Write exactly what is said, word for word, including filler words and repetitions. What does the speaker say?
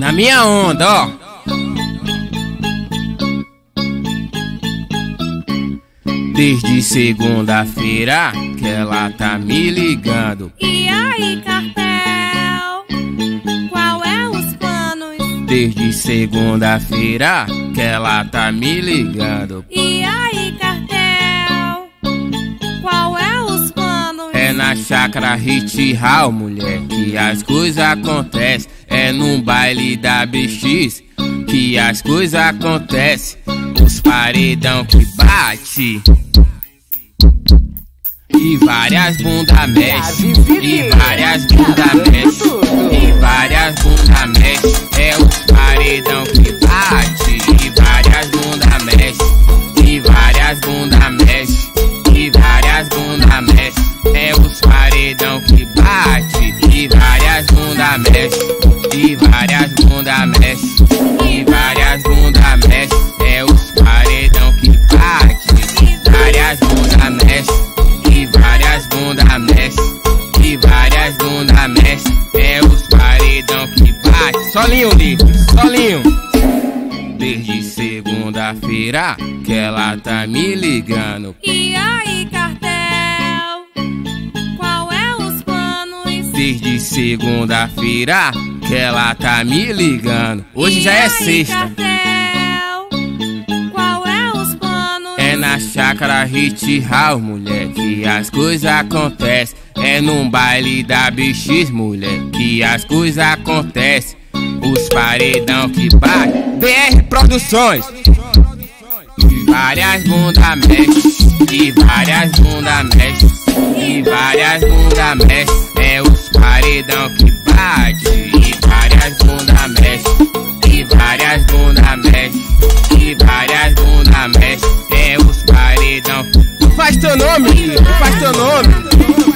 Na minha onda, ó. Desde segunda-feira que ela tá me ligando. E aí, cartel, qual é os planos? Desde segunda-feira que ela tá me ligando. E aí, cartel, qual é os planos? É na chácara Hit Hall, mulher, que as coisas acontecem. É num baile da B X que as coisas acontecem. Os paredão que bate e várias bunda mexe, e várias bunda mexe, e várias bunda mexe. É os paredão que bate e várias bunda mexe, e várias bunda mexe, e várias bunda mexe. É os paredão que bate e várias bunda mexe, e várias bunda mexe, e várias bunda mexe. É os paredão que bate e várias bunda mexe, e várias bunda mexe, e várias bunda mexe. É os paredão que bate. Solinho livre, solinho. Desde segunda-feira que ela tá me ligando. E aí, cartel, qual é os planos? Desde segunda-feira que ela tá me ligando. Hoje E já é aí, sexta. cartel, qual é os planos? É na chácara Hit Hall, mulher, que as coisas acontecem. É num baile da B X, mulher, que as coisas acontecem. Os paredão que bate. B R Produções. E várias bunda mexe, e várias bunda mexe, e várias bunda mexe. É os paredão que bate e várias bunda mexe, e várias bunda mexe, e várias bunda mexe. É os paredão. Não faz teu nome, não faz teu nome.